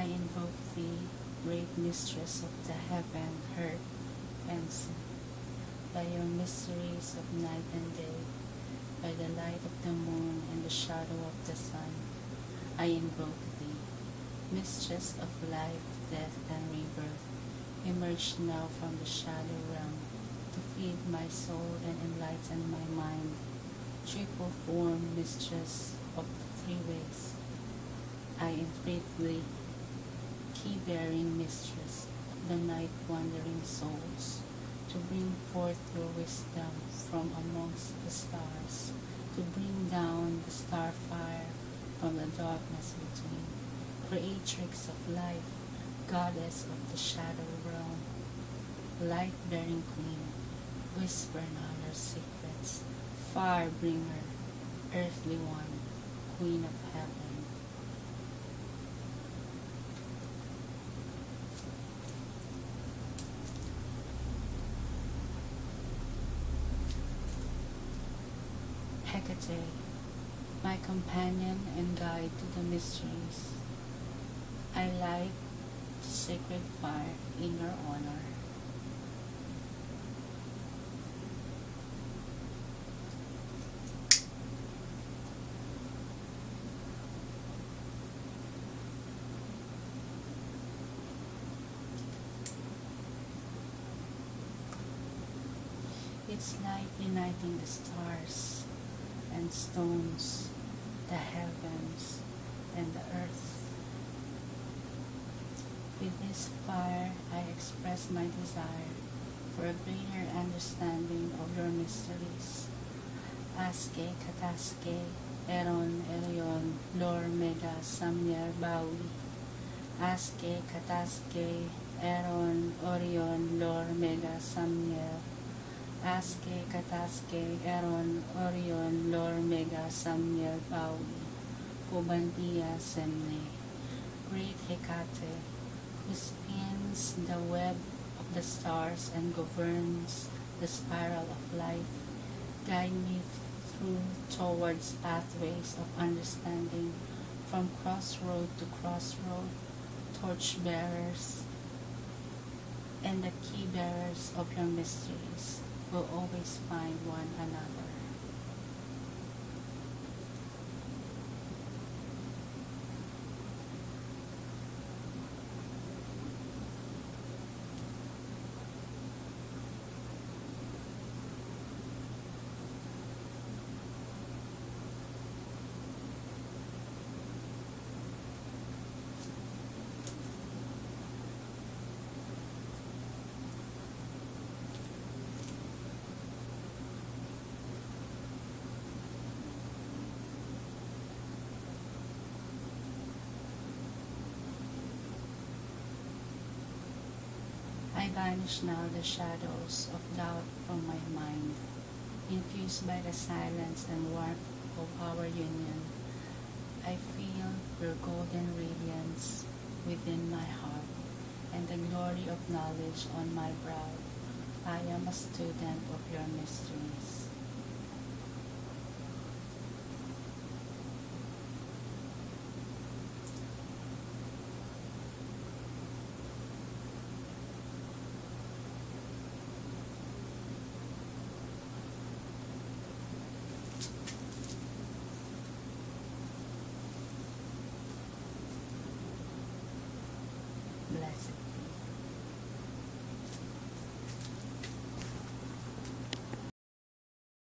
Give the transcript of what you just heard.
invoke thee, great mistress of the heaven, earth, and sea. By your mysteries of night and day, by the light of the moon and the shadow of the sun, I invoke thee, mistress of life, death, and rebirth. Emerge now from the shadow realm to feed my soul and enlighten my mind. Triple form, mistress of the three ways, I entreat thee, key-bearing mistress of the night-wandering souls, to bring forth your wisdom from amongst the stars, to bring down the star fire from the darkness between, creatrix of life, goddess of the shadow realm, light-bearing queen, whisper now your secrets, fire-bringer, earthly one, queen of heaven. Hecate, my companion and guide to the mysteries, I light the sacred fire in your honor. Its light uniting the stars and stones, the heavens and the earth. With this fire I express my desire for a greater understanding of your mysteries. Aske, Kataske, Eron, Elion, Lor, Mega, Samyer, Bawi. Aske, Kataske, Eron, Orion, Lor, Mega, Samyer. Aske, Kataske, Eron, Orion, Lor, Mega, Samyer, Bawi. Kubantia, Semne. Great Hecate, who spins the web of the stars and governs the spiral of life, guide me through towards pathways of understanding, from crossroad to crossroad, torch-bearers and the key-bearers of your mysteries will always find one another. I banish now the shadows of doubt from my mind, infused by the silence and warmth of our union. I feel your golden radiance within my heart, and the glory of knowledge on my brow. I am a student of your mysteries.